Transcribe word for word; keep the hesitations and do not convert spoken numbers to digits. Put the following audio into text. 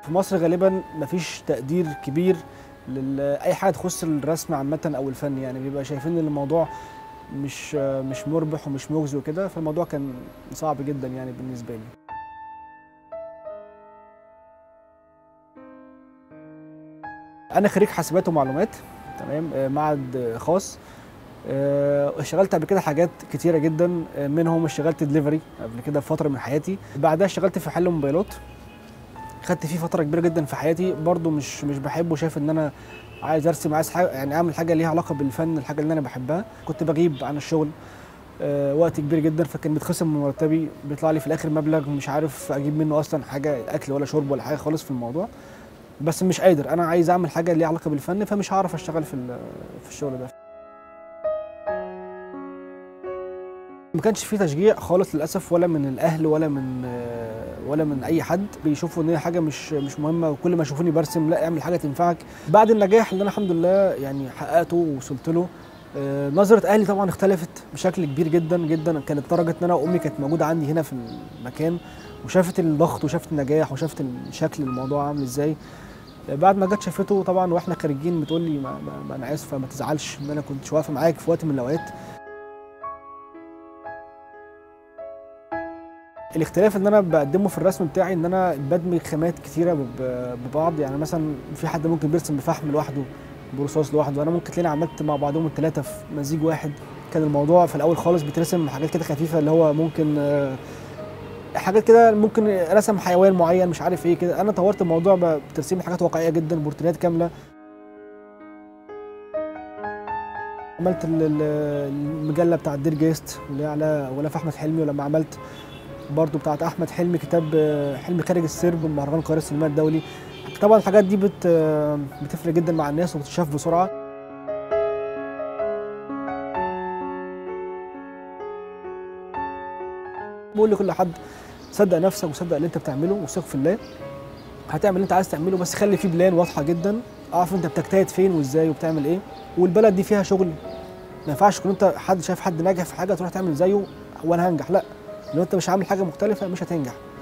في مصر غالبا مفيش تقدير كبير لاي حاجه تخص الرسم عامه او الفن، يعني بيبقى شايفين ان الموضوع مش مش مربح ومش مجزي وكده، فالموضوع كان صعب جدا يعني بالنسبه لي. انا خريج حاسبات ومعلومات، تمام، معهد خاص. اشتغلت قبل كده حاجات كتيره جدا، منهم اشتغلت دليفري قبل كده في فتره من حياتي، بعدها اشتغلت في حل موبايلات، خدت فيه فتره كبيره جدا في حياتي، برضو مش مش بحبه، شايف ان انا عايز ارسم، عايز حاجه يعني اعمل حاجه ليها علاقه بالفن، الحاجه اللي انا بحبها. كنت بغيب عن الشغل أه وقت كبير جدا، فكان بيتخصم من مرتبي، بيطلع لي في الاخر مبلغ مش عارف اجيب منه اصلا حاجه اكل ولا شرب ولا حاجه خالص في الموضوع، بس مش قادر، انا عايز اعمل حاجه ليها علاقه بالفن، فمش هعرف اشتغل في في الشغل ده. ما كانش في تشجيع خالص للاسف، ولا من الاهل ولا من ولا من اي حد، بيشوفوا ان هي حاجه مش مش مهمه، وكل ما يشوفوني برسم لا اعمل حاجه تنفعك. بعد النجاح اللي انا الحمد لله يعني حققته ووصلت له، نظره اهلي طبعا اختلفت بشكل كبير جدا جدا، كانت لدرجه ان انا وامي كانت موجوده عندي هنا في المكان، وشافت الضغط وشافت النجاح وشافت الشكل الموضوع عامل ازاي. بعد ما جت شافته طبعا واحنا خارجين بتقول لي ما, ما, ما انا اسفه، ما تزعلش ان انا كنت واقفه معاك في وقت من الاوقات. الاختلاف اللي انا بقدمه في الرسم بتاعي ان انا بدمج خامات كتيره ببعض، يعني مثلا في حد ممكن بيرسم بفحم لوحده، برصاص لوحده، انا ممكن تلاقيني عملت مع بعضهم الثلاثه في مزيج واحد. كان الموضوع في الاول خالص بترسم حاجات كده خفيفه، اللي هو ممكن حاجات كده، ممكن رسم حيوان معين مش عارف ايه كده، انا طورت الموضوع بترسيم حاجات واقعيه جدا، بورتريات كامله. عملت المجله بتاعت دير جيست اللي هي على غلاف احمد حلمي، ولما عملت برضو بتاعت احمد حلمي كتاب حلم خارج السرب من مهرجان القاهره السينمائي الدولي. طبعا الحاجات دي بت بتفرق جدا مع الناس وبتتشاف بسرعه. بقول لكل حد صدق نفسك وصدق اللي انت بتعمله وثق في الله، هتعمل اللي انت عايز تعمله، بس خلي فيه بلان واضحه جدا، اعرف انت بتجتهد فين وازاي وبتعمل ايه، والبلد دي فيها شغل، ما ينفعش تكون انت حد شايف حد ناجح في حاجه تروح تعمل زيه وانا هنجح، لا، لو انت مش عامل حاجه مختلفه مش هتنجح.